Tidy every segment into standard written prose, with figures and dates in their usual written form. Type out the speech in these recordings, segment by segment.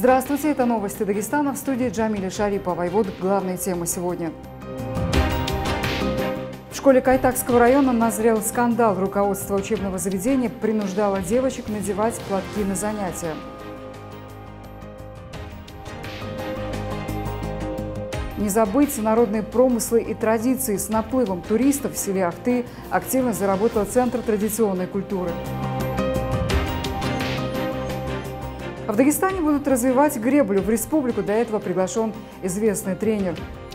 Здравствуйте, это новости Дагестана, в студии Джамиля Шарипова. И вот главные темы сегодня. В школе Кайтакского района назрел скандал. Руководство учебного заведения принуждало девочек надевать платки на занятия. Не забыть народные промыслы и традиции. С наплывом туристов в селе Ахты активно заработал Центр традиционной культуры. В Дагестане будут развивать греблю. В республику для этого приглашен известный тренер.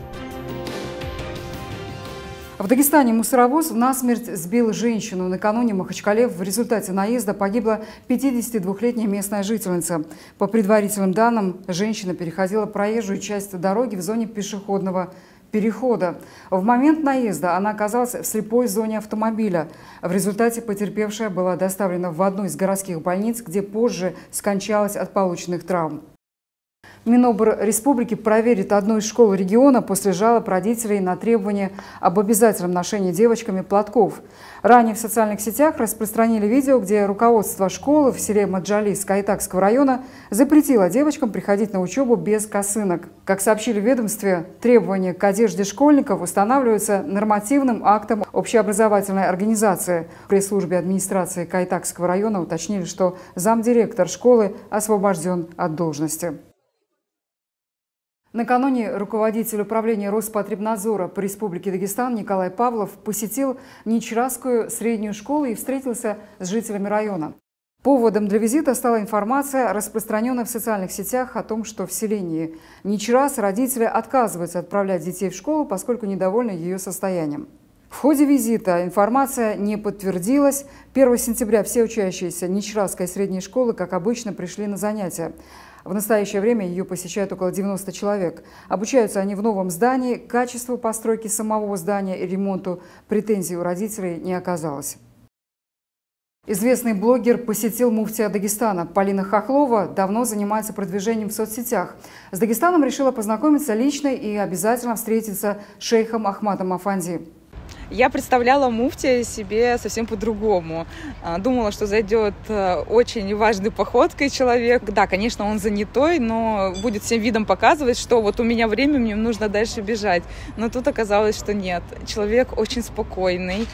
В Дагестане мусоровоз насмерть сбил женщину. Накануне в Махачкале в результате наезда погибла 52-летняя местная жительница. По предварительным данным, женщина переходила проезжую часть дороги в зоне пешеходного перехода. В момент наезда она оказалась в слепой зоне автомобиля. В результате потерпевшая была доставлена в одну из городских больниц, где позже скончалась от полученных травм. Минобр республики проверит одну из школ региона после жалоб родителей на требование об обязательном ношении девочками платков. Ранее в социальных сетях распространили видео, где руководство школы в селе Маджалис Кайтакского района запретило девочкам приходить на учебу без косынок. Как сообщили в ведомстве, требования к одежде школьников устанавливаются нормативным актом общеобразовательной организации. В пресс-службе администрации Кайтакского района уточнили, что замдиректор школы освобожден от должности. Накануне руководитель управления Роспотребнадзора по Республике Дагестан Николай Павлов посетил Ничразскую среднюю школу и встретился с жителями района. Поводом для визита стала информация, распространенная в социальных сетях, о том, что в селении Ничраз родители отказываются отправлять детей в школу, поскольку недовольны ее состоянием. В ходе визита информация не подтвердилась. 1 сентября все учащиеся Ничразской средней школы, как обычно, пришли на занятия. В настоящее время ее посещают около 90 человек. Обучаются они в новом здании. К качеству постройки самого здания и ремонту претензий у родителей не оказалось. Известный блогер посетил муфтия Дагестана. Полина Хохлова давно занимается продвижением в соцсетях. С Дагестаном решила познакомиться лично и обязательно встретиться с шейхом Ахматом Афанди. Я представляла муфтия себе совсем по-другому. Думала, что зайдет очень важной походкой человек. Да, конечно, он занятой, но будет всем видом показывать, что вот у меня время, мне нужно дальше бежать. Но тут оказалось, что нет. Человек очень спокойный,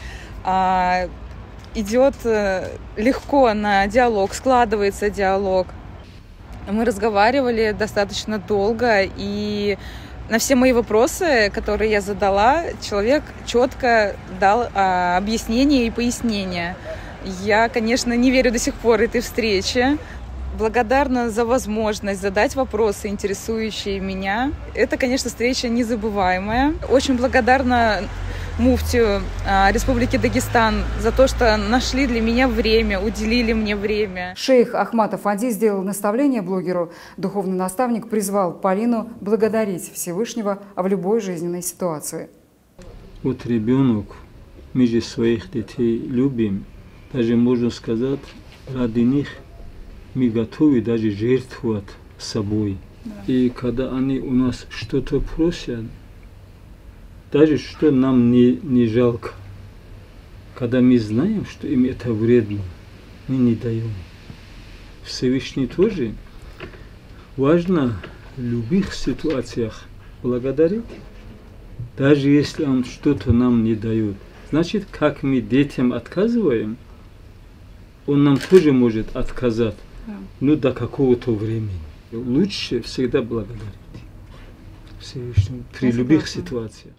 идет легко на диалог, складывается диалог. Мы разговаривали достаточно долго, и на все мои вопросы, которые я задала, человек четко дал объяснение и пояснение. Я, конечно, не верю до сих пор этой встрече. Благодарна за возможность задать вопросы, интересующие меня. Это, конечно, встреча незабываемая. Очень благодарна муфтию Республики Дагестан за то, что нашли для меня время, уделили мне время. Шейх Ахмат Афанди сделал наставление блогеру. Духовный наставник призвал Полину благодарить Всевышнего в любой жизненной ситуации. Вот ребенок, мы же своих детей любим, даже можно сказать, ради них мы готовы даже жертвовать собой. Да. И когда они у нас что-то просят, даже что нам не жалко, когда мы знаем, что им это вредно, мы не даем. Всевышний тоже важно в любых ситуациях благодарить, даже если он что-то нам не дает. Значит, как мы детям отказываем, он нам тоже может отказать, но до какого-то времени. Лучше всегда благодарить Всевышнему при любых ситуациях.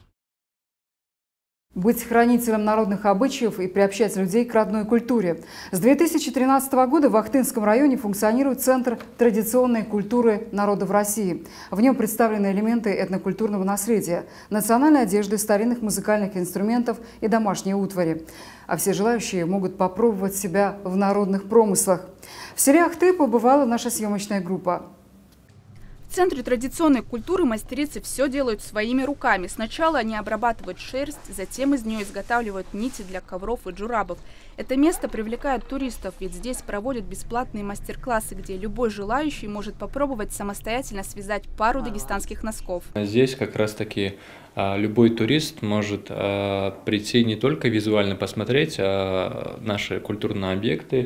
Быть хранителем народных обычаев и приобщать людей к родной культуре. С 2013 года в Ахтынском районе функционирует Центр традиционной культуры народов России. В нем представлены элементы этнокультурного наследия, национальной одежды, старинных музыкальных инструментов и домашней утвари. А все желающие могут попробовать себя в народных промыслах. В селе Ахты побывала наша съемочная группа. В Центре традиционной культуры мастерицы все делают своими руками. Сначала они обрабатывают шерсть, затем из нее изготавливают нити для ковров и джурабов. Это место привлекает туристов, ведь здесь проводят бесплатные мастер-классы, где любой желающий может попробовать самостоятельно связать пару дагестанских носков. Здесь как раз-таки любой турист может прийти не только визуально посмотреть наши культурные объекты,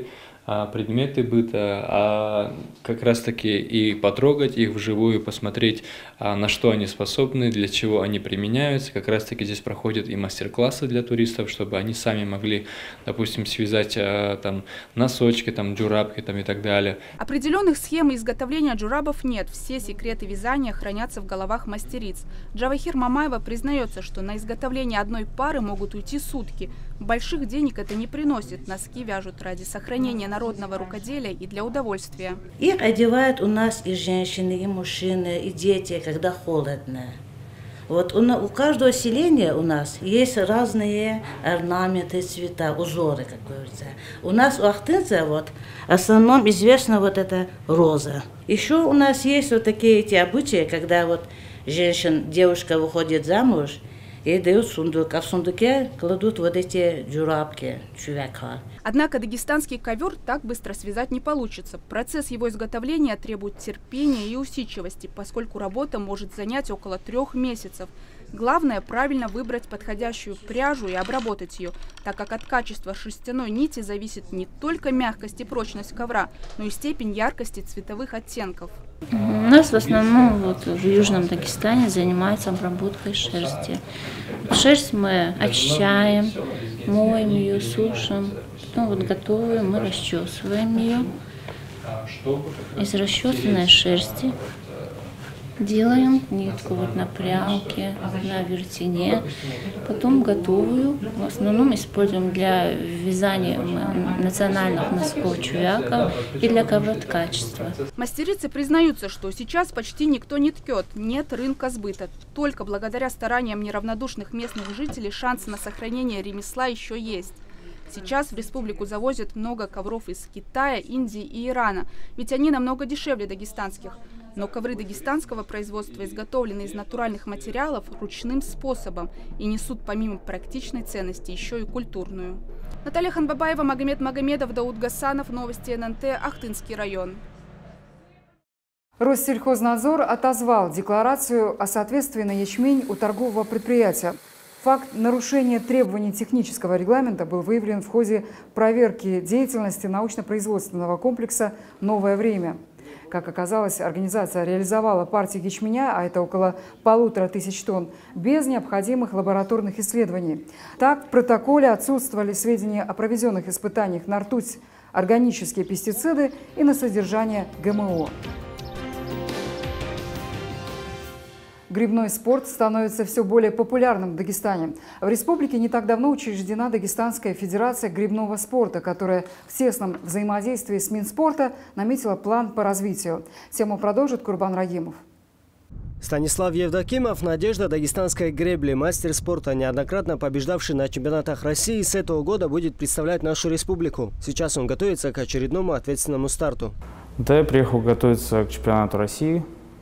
предметы быта, а как раз-таки и потрогать их вживую, посмотреть, на что они способны, для чего они применяются. Как раз-таки здесь проходят и мастер-классы для туристов, чтобы они сами могли, допустим, связать там носочки, там джурабки там, и так далее. Определенных схем изготовления джурабов нет. Все секреты вязания хранятся в головах мастериц. Джавахир Мамаева признается, что на изготовление одной пары могут уйти сутки. Больших денег это не приносит. Носки вяжут ради сохранения народного рукоделия и для удовольствия. Их одевают у нас и женщины, и мужчины, и дети, когда холодно. Вот у каждого селения у нас есть разные орнаменты, цвета, узоры, как говорится. У нас у ахтынцев вот в основном известна вот эта роза. Еще у нас есть вот такие эти обычаи, когда вот девушка выходит замуж, и дают сундук, а в сундуке кладут вот эти джурабки, чувяка. Однако дагестанский ковер так быстро связать не получится. Процесс его изготовления требует терпения и усидчивости, поскольку работа может занять около 3 месяцев. Главное – правильно выбрать подходящую пряжу и обработать ее, так как от качества шерстяной нити зависит не только мягкость и прочность ковра, но и степень яркости цветовых оттенков. У нас в основном вот в Южном Дагестане занимаются обработкой шерсти. Шерсть мы очищаем, моем ее, сушим, потом вот готовую мы расчесываем ее. Из расчесанной шерсти делаем нитку вот на прялке, на вертине, потом готовую. В основном используем для вязания национальных носков чувяка и для ковроткачества. Мастерицы признаются, что сейчас почти никто не ткет, нет рынка сбыта. Только благодаря стараниям неравнодушных местных жителей шансы на сохранение ремесла еще есть. Сейчас в республику завозят много ковров из Китая, Индии и Ирана, ведь они намного дешевле дагестанских. Но ковры дагестанского производства изготовлены из натуральных материалов ручным способом и несут помимо практичной ценности еще и культурную. Наталья Ханбабаева, Магомед Магомедов, Дауд Гасанов. Новости ННТ, Ахтынский район. Россельхознадзор отозвал декларацию о соответствии на ячмень у торгового предприятия. Факт нарушения требований технического регламента был выявлен в ходе проверки деятельности научно-производственного комплекса «Новое время». Как оказалось, организация реализовала партии ячменя, а это около 1500 тонн, без необходимых лабораторных исследований. Так, в протоколе отсутствовали сведения о проведенных испытаниях на ртуть, органические пестициды и на содержание ГМО. Грибной спорт становится все более популярным в Дагестане. В республике не так давно учреждена Дагестанская федерация грибного спорта, которая в тесном взаимодействии с Минспорта наметила план по развитию. Тему продолжит Курбан Рагимов. Станислав Евдокимов – надежда дагестанской гребли, мастер спорта, неоднократно побеждавший на чемпионатах России, с этого года будет представлять нашу республику. Сейчас он готовится к очередному ответственному старту. Да, я приехал готовиться к чемпионату России.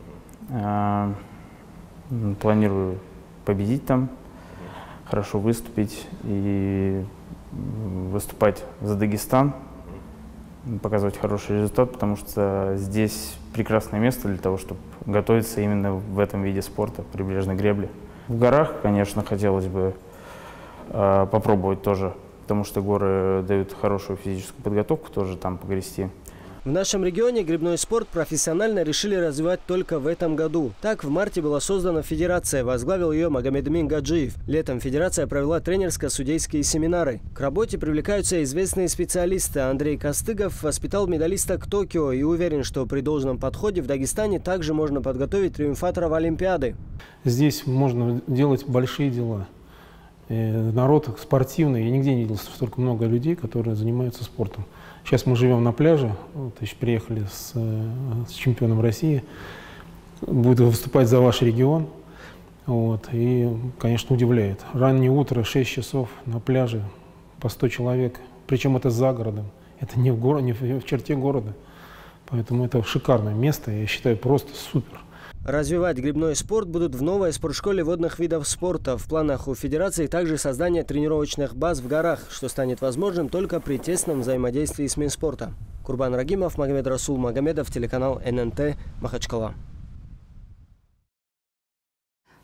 Планирую победить там, хорошо выступить и выступать за Дагестан, показывать хороший результат, потому что здесь прекрасное место для того, чтобы готовиться именно в этом виде спорта, прибрежной гребли. В горах, конечно, хотелось бы попробовать тоже, потому что горы дают хорошую физическую подготовку, тоже там погрести. В нашем регионе грибной спорт профессионально решили развивать только в этом году. Так, в марте была создана федерация, возглавил ее Магомедмин Гаджиев. Летом федерация провела тренерско-судейские семинары. К работе привлекаются известные специалисты. Андрей Костыгов воспитал медалисток Токио и уверен, что при должном подходе в Дагестане также можно подготовить триумфаторов Олимпиады. Здесь можно делать большие дела. Народ спортивный. Я нигде не видел столько много людей, которые занимаются спортом. Сейчас мы живем на пляже, вот, приехали с чемпионом России, будет выступать за ваш регион, вот, и, конечно, удивляет. Раннее утро, 6 часов на пляже, по 100 человек, причем это за городом, это не в черте города, поэтому это шикарное место, я считаю, просто супер. Развивать грибной спорт будут в новой спортшколе водных видов спорта. В планах у федерации также создание тренировочных баз в горах, что станет возможным только при тесном взаимодействии с Минспорта. Курбан Рагимов, Магомед Расул Магомедов, телеканал ННТ, Махачкала.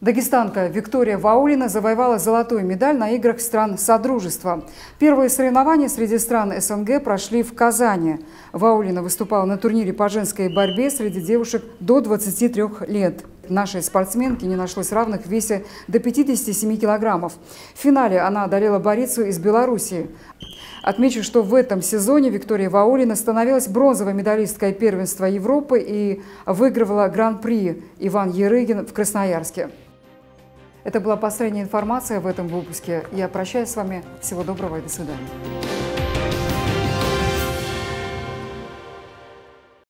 Дагестанка Виктория Ваулина завоевала золотую медаль на играх стран Содружества. Первые соревнования среди стран СНГ прошли в Казани. Ваулина выступала на турнире по женской борьбе среди девушек до 23 лет. Нашей спортсменке не нашлось равных в весе до 57 килограммов. В финале она одолела борицу из Белоруссии. Отмечу, что в этом сезоне Виктория Ваулина становилась бронзовой медалисткой первенства Европы и выигрывала гран-при Иван Ерыгин в Красноярске. Это была последняя информация в этом выпуске. Я прощаюсь с вами. Всего доброго и до свидания.